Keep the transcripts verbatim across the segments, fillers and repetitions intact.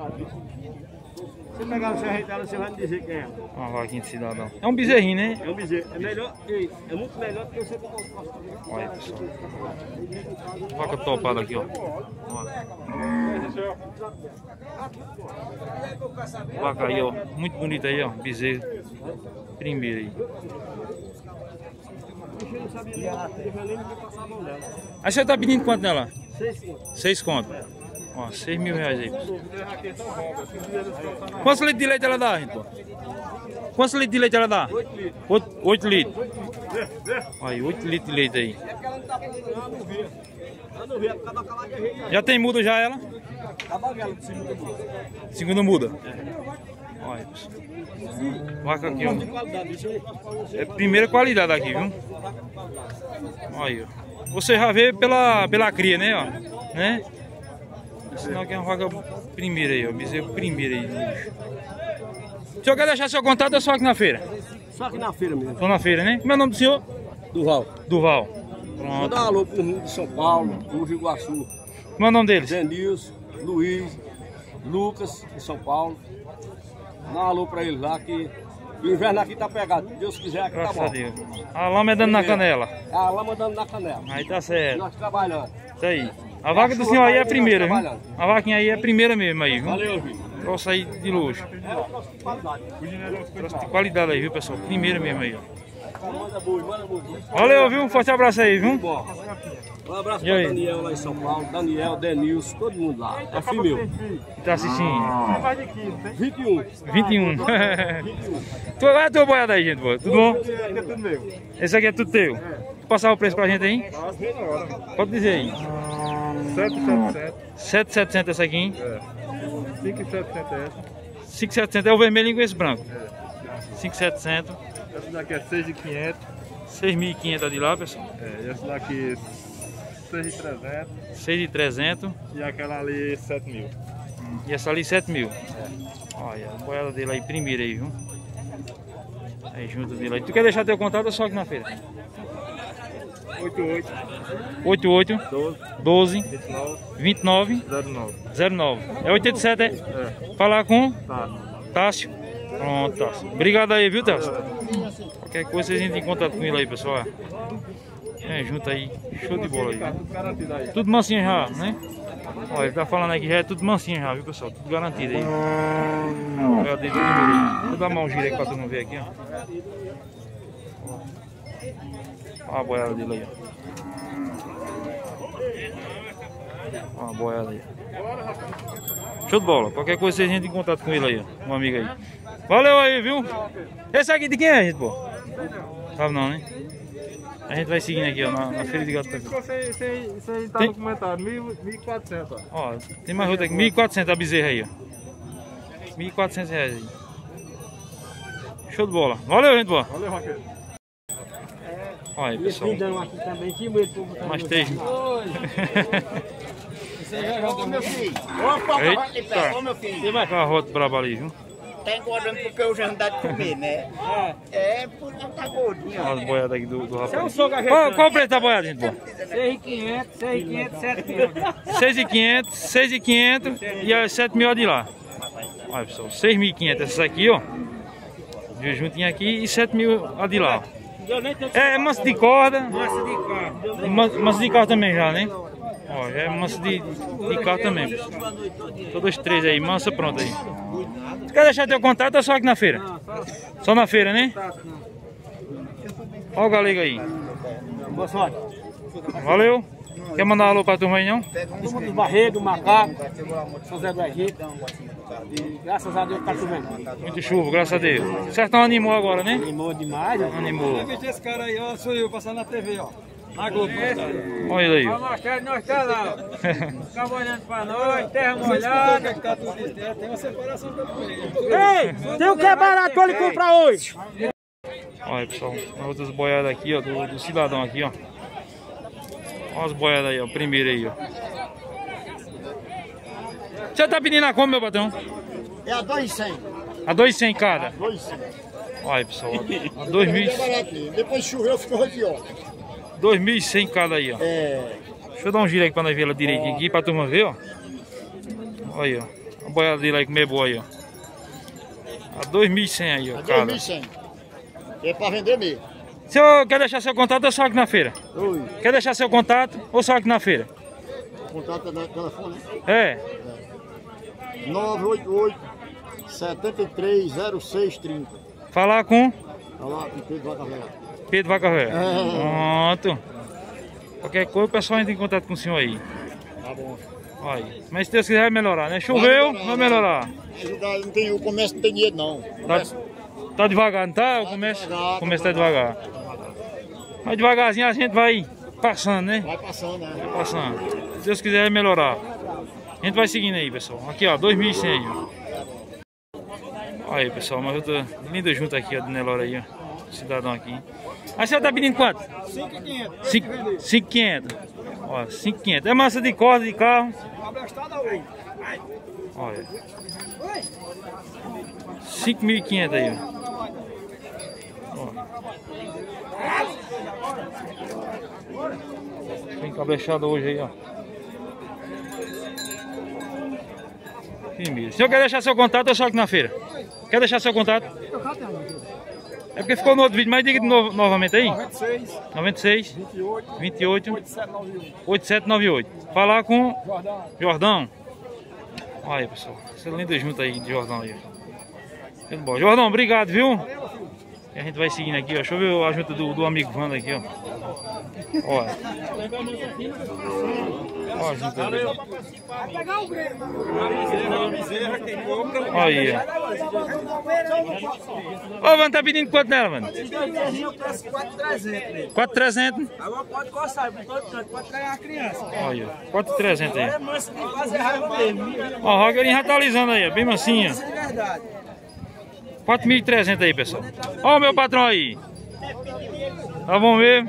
Se pegar o serrente dela, você vai me dizer quem é. Uma vaquinha de cidadão. É um bezerrinho, né? É um bezerro. É melhor, é muito melhor do que você pegar o próximo. Olha aí, pessoal. Vaca topada aqui, ó. Ó. Vaca aí, ó. Muito bonita aí, ó. Bezerro. Primeiro aí. Aí você tá pedindo quanto nela? Seis contos. Seis contos. Ó, seis mil reais aí. Quantos litros de leite ela dá, gente? Quantos litros de leite ela dá? Oito litros. Oito, oito litros. Aí, oito litros de leite aí. Já tem muda já ela? Segunda muda. Olha, vaca aqui, ó. É primeira qualidade aqui, viu? Olha, você já vê pela, pela cria, né, ó? Né? Senão aqui é uma vaca primeira aí, ó. Bezerro primeiro aí. O senhor quer deixar seu contato ou só aqui na feira? Só aqui na feira mesmo. Só na feira, né? Como é o nome do senhor? Duval. Duval. Vou Pronto. dar um alô pro Rio de São Paulo, pro Rio Iguaçu. Como é o nome deles? Denilson, Luiz, Lucas, de São Paulo. Dá um alô pra eles lá que o inverno aqui tá pegado. Se Deus quiser, aqui Graças tá bom. a Deus. A lama é dando na canela. A lama dando na canela. Aí tá certo. Nós trabalhando. Isso aí. A vaca do senhor aí é a primeira, viu? A vaquinha aí é a primeira mesmo aí, viu? Valeu, filho. Trouxe aí de luxo. É, eu trouxe qualidade. Trouxe de qualidade aí, viu, pessoal? Primeira mesmo aí, ó. Manda boi, manda boi. Valeu, viu? Um forte abraço aí, viu? Bom. Um abraço E pra aí? Daniel lá em São Paulo. Daniel, Denilson, todo mundo lá. É filho meu. Que tá assistindo? vinte e um. vinte e um. Tu vai a tua boiada aí, gente, boa. Tudo bom? É tudo meu. Esse aqui é tudo teu. Tu passar o preço pra gente aí? Pode dizer aí. sete mil e setecentos. sete mil e setecentos essa aqui, hein? É. cinco mil e setecentos é essa. cinco mil e setecentos é o vermelho com esse branco. cinco mil e setecentos. Essa daqui é seis mil e quinhentos. seis mil e quinhentos de lá, pessoal. É, e essa daqui seis mil e trezentos. seis mil e trezentos. E aquela ali sete mil. E essa ali sete mil. Olha, a boiada dele aí, primeiro aí, viu? Aí junto dele aí. Tu quer deixar teu contato ou só aqui na feira? oito oito, oito oito, doze, doze, vinte e nove, vinte e nove, zero nove. zero nove. É oitenta e sete, é? É, Falar com tá. Tássio. Pronto, Tássio. Obrigado aí, viu, Tássio? Qualquer coisa vocês entrem em contato com ele aí, pessoal. É, junto aí. Show de bola aí. Tá tudo garantido aí. Tudo mansinho já, né? Olha, ele tá falando aqui já é tudo mansinho já, viu, pessoal? Tudo garantido aí. Olha dentro do número aí. Vou dar uma gira aí pra tu não ver aqui, ó. Olha a boiada dele aí, ó. Olha a boiada aí. Show de bola. Qualquer coisa vocês entrem em contato com ele aí, ó. Um amigo aí. Valeu aí, viu? Esse aqui de quem é, gente, pô? Sabe não, né? A gente vai seguindo aqui, ó, na, na feira de gato. Isso aí, isso aí, isso aí tá Tem- no comentário, mil e quatrocentos, ó. Ó, tem mais outra aqui, mil e quatrocentos a bezerra aí, ó. mil e quatrocentos reais aí. Show de bola. Valeu, gente, boa. Valeu, Raquel. Olha aí, E esse pessoal. vidão aqui também, que medo pro botar Mais no- três. Ô meu filho, opa, Eita. de pé, ô meu filho, Tem mais carrote brabo ali, viu? tá engordando porque eu já não dá de comer, né? É, por isso tá gordinho, ó. Olha as boiadas aqui do, do rapaz. É um soco Qual, qual o preço da boiada, gente, boa? seis mil e quinhentos, seis mil e quinhentos, sete mil. seis mil e quinhentos, seis mil e quinhentos e as sete mil de lá. Olha, pessoal, seis mil e quinhentos essas aqui, ó. De juntinho aqui e sete mil a de lá. É, é manso de corda. Massa de carro. Manso manso de carro também já, né? Ó, já é manso de, de carro também, pessoal. Todos três aí, mansa pronto aí. Tu quer deixar teu contato ou só aqui na feira? Só na feira, né? Ó o galego aí. Boa sorte. Valeu. Quer mandar um alô pra turma aí, não? Turma do Barreiro, do Macaco, São Zé do Egito. E graças a Deus tá chovendo. Muito chuva, graças a Deus. O sertão animou agora, né? Animou demais, ó. Animou. Esse cara aí, ó, sou eu passando na T V, ó. Na Globo. Olha ele aí. Ó, Marcelo, nós tá lá, ó. Fica olhando pra nós, terra molhada. Tá tudo certo, tem uma separação também. Ei, tem o que é barato pra ele comprar hoje? Olha, pessoal, outras boiadas aqui, ó, do, do cidadão aqui, ó. Olha as boiadas aí, ó, primeiro aí, ó. Você tá pedindo a como, meu patrão? É a dois e cem. A dois e cem cada. dois e cem. Olha, pessoal, a dois mil É baratinho. Depois choveu, ficou aqui, ó. dois mil e cem cada aí, ó. É. Deixa eu dar um giro aqui pra nós ver ela direitinho aqui, pra turma ver, ó. Olha aí, ó. A boiada dele aí, comer boa aí, ó. A dois mil e cem aí, ó. A dois mil e cem. É pra vender mesmo. O senhor quer deixar seu contato ou só aqui na feira? Oi. Quer deixar seu contato ou só aqui na feira? Contato no telefone, né? É. nove oito oito, sete três, zero seis três zero. Falar com Falar com Pedro Vaca Velha. Pedro Vaca Velha. É. Pronto. Qualquer coisa o pessoal entra em contato com o senhor aí. Tá bom. Aí. Mas se Deus quiser vai melhorar, né? Choveu, vai melhorar. Ajudar, não tem, o comércio não tem dinheiro não. O Tá, comércio- tá devagar, não tá? O comércio, o comércio tá devagar. Mas devagarzinho a gente vai passando, né? Vai passando, né? Passando. Se Deus quiser vai melhorar. A gente vai seguindo aí, pessoal. Aqui, ó, dois mil e cem. Ó. Aí, pessoal, uma outra linda junta aqui, ó, do Nelore aí, ó. Cidadão aqui. A senhora tá pedindo quanto? cinco mil e quinhentos. cinco mil e quinhentos. Ó, cinco mil e quinhentos. É massa de corda de carro. Olha. cinco mil e quinhentos aí, ó. Ó. Tem cabrechado hoje aí, ó. Firmeza. O senhor quer deixar seu contato ou só aqui na feira? Quer deixar seu contato? É porque ficou no outro vídeo, mas diga de novo, novamente aí. noventa e seis, noventa e seis, vinte e oito, vinte e oito, oitenta e sete noventa e um. oitenta e sete noventa e oito. Falar com Jordão. Jordão. Olha aí, pessoal. Essa linda junta aí de Jordão aí. Tudo bom. Jordão, obrigado, viu? E a gente vai seguindo aqui, ó. Deixa eu ver a junta do, do amigo Wanda aqui, ó. Olha. Olha a junta dele. Olha aí, ó. Ô, Wanda, tá pedindo quanto nela, mano? quatro mil e trezentos. Agora pode coçar, pode ganhar a criança. Olha, quatro mil e trezentos aí. É manso de fazer raiva mesmo. Ó, o Rogerinho já tá alisando aí, ó, bem mansinho. De verdade. quatro mil e trezentos aí, pessoal. Ó o meu patrão aí. Tá bom mesmo?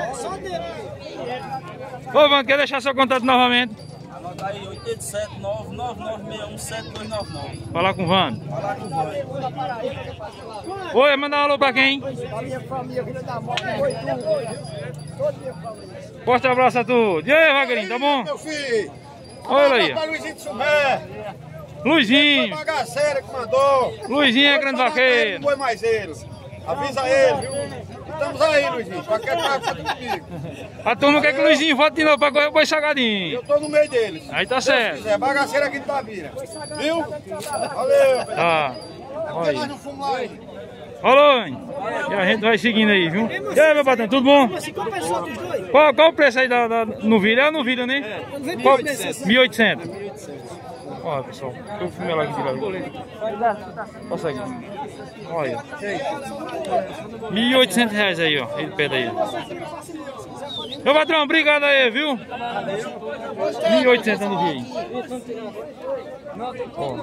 Ô, Wanda, quer deixar seu contato novamente? Anota aí, oito sete nove nove nove seis um sete dois nove nove. Falar com o Wanda. Falar com o Vai. Oi, mandar um alô pra quem? A minha família, Vila da Moca, oito um. Toda minha família. Forte abraço a todos. E aí, Rogerinho, tá bom? Meu filho! Olha aí. Pra Luizinho de Sumé! Luizinho. Bagaceira que mandou! Luizinho é grande vaqueiro. Não foi mais ele! Avisa ele, viu? Estamos aí, Luizinho, qualquer coisa comigo. A turma quer que o Luizinho volte de novo pra correr o boi sagadinho. Eu tô no meio deles. Aí tá Se Deus certo. quiser, bagaceira aqui de Tabira. Viu? Valeu! Tá. Olha Nós aí. não fomos lá aí. Falou, hein? E a gente vai seguindo aí, viu? E aí, meu patrão, tudo bom? Qual, qual o preço aí da, da novilha? É a novilha, né? Qual? mil e oitocentos. Olha, pessoal, deixa eu filmar lá aqui de lá. Passa aqui. Olha. mil e oitocentos reais aí, ó. Ele pede aí. Meu patrão, obrigado aí, viu? mil e oitocentos a novilha aí. Ó.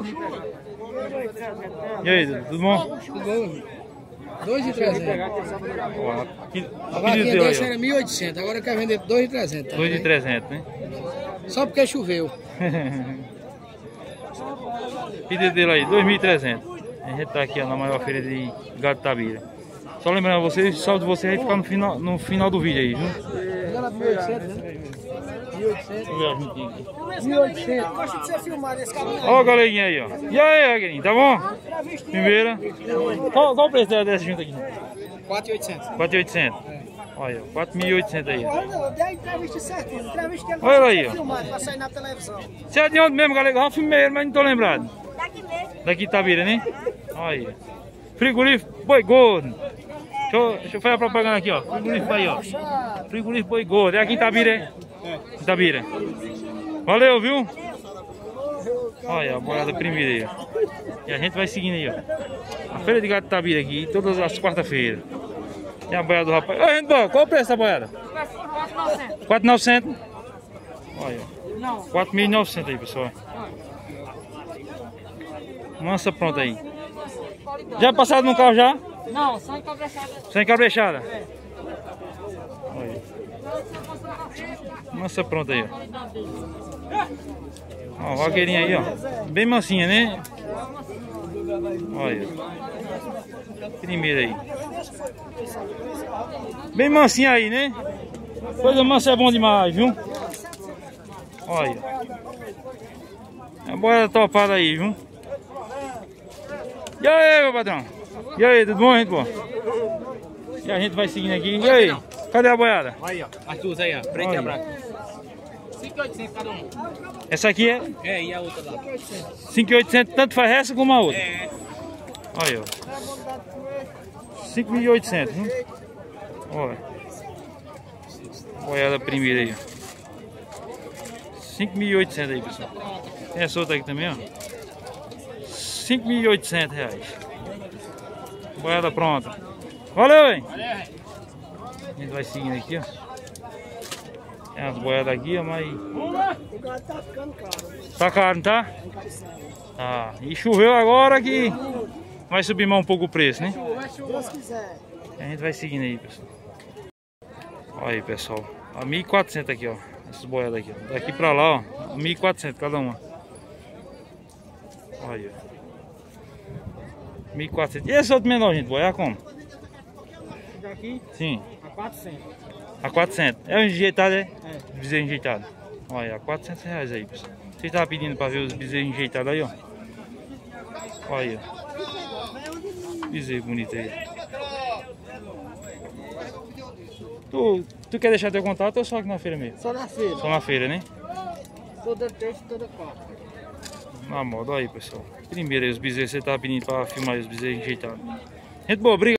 E aí, tudo bom? dois mil e trezentos. Ó, que- A que vaquinha deu aí, desse ó. era mil e oitocentos, agora quer vender dois mil e trezentos. dois mil e trezentos, né? Só porque choveu. Pedido dele aí, dois mil e trezentos. A gente tá aqui ó, na maior feira de gado de Tabira. Só lembrando vocês, só de vocês vai ficar no final, no final do vídeo aí, viu? Era mil e oitocentos, né? mil e oitocentos. Deixa eu ver a juntinha aqui. mil e oitocentos. Gosto de ser filmado esse cabelo. Ó, galerinha aí, ó. E aí, Rogerinho, tá bom? Primeira. Qual, qual o preço dela dessa junta aqui? quatro mil e oitocentos. quatro mil e oitocentos. Olha, quatro mil e oitocentos aí. Não, dei a entrevista certinho. Entrevista que ele Olha gosta de aí, ser ó. filmado pra sair na televisão. Você é de onde mesmo, galera? Eu filmei ele, mas não tô lembrado. Daqui mesmo. Daqui de Tabira, né? Olha aí. Frigorífico Boi Gordo. Deixa eu, deixa eu fazer a propaganda aqui, ó. Frigorífico aí, ó. Frigorífico Boi Gordo. É aqui em Tabira, é? Em Tabira. Valeu, viu? Olha a boiada primeira aí, ó. E a gente vai seguindo aí, ó. A feira de gado de Tabira aqui, todas as quarta-feiras. Tem a boiada do rapaz. Ô, gente boa, qual o preço da boiada? quatro mil e novecentos. Olha, quatro mil e novecentos aí, pessoal. Mansa pronta aí. Já passado no carro já? Não, só em cabeçada. Sem cabrechada? Olha. Mansa pronta aí, ó. Ó, vaqueirinha aí, ó. Bem mansinha, né? Olha. Primeira aí. Bem mansinha aí, né? Coisa mansa é bom demais, viu? Olha. A boiada topada aí, viu? E aí, meu patrão? E aí, tudo bom, gente boa? E a gente vai seguindo aqui. E aí? Cadê a boiada? Aí, ó. As duas aí, ó. Preta e a branca. cinco mil e oitocentos cada um. Essa aqui é É, e a outra lá? cinco mil e oitocentos, tanto faz essa como a outra. É. Olha, ó. cinco mil e oitocentos, viu? Olha. Boiada primeira aí, ó. cinco mil e oitocentos aí, pessoal. Tem essa outra aqui também, ó. cinco mil e oitocentos reais. Boiada pronta. Valeu, hein? A gente vai seguindo aqui, ó. Tem umas boiadas aqui, ó, mas... O gado tá ficando caro. Tá caro, não tá? Tá. E choveu agora que vai subir mais um pouco o preço, né? Se Deus quiser. A gente vai seguindo aí, pessoal. Olha aí, pessoal. A mil e quatrocentos aqui, ó. Essas boiadas aqui, ó. Daqui pra lá, ó. mil e quatrocentos cada uma. Olha. mil e quatrocentos. E esse outro menor, gente? Boiar como? Daqui Sim. a quatrocentos. A quatrocentos. É um enjeitado, é? É. Bezerro enjeitado. Olha, a quatrocentos reais aí, pessoal. Você estavam pedindo pra ver os bezerros enjeitados aí, ó. Olha. Bezerro bonito aí. Tu, tu quer deixar teu contato ou só aqui na feira mesmo? Só na feira. Só na feira, né? Toda terça e toda quarta. Na moda, olha aí, pessoal. Primeiro aí, os bezerros, você tava pedindo pra filmar aí os bezerros enjeitados. Gente boa, obrigado.